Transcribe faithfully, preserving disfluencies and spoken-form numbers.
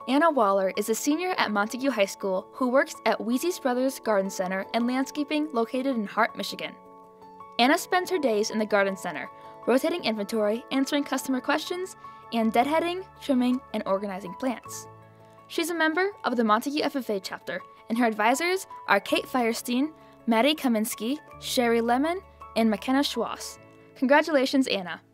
Anna Waller is a senior at Montague High School who works at Wheezy's Brothers Garden Center and Landscaping located in Hart, Michigan. Anna spends her days in the garden center, rotating inventory, answering customer questions, and deadheading, trimming, and organizing plants. She's a member of the Montague F F A chapter, and her advisors are Kate Firestein, Maddie Kaminsky, Sherry Lemon, and McKenna Schwass. Congratulations, Anna!